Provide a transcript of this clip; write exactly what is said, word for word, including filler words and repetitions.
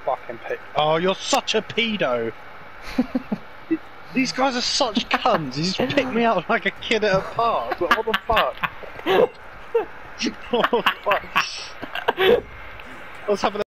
fucking pe- Oh, you're such a pedo! These guys are such cunts. He just picked me up like a kid at a park. Like, what the fuck? What the fuck? I was having a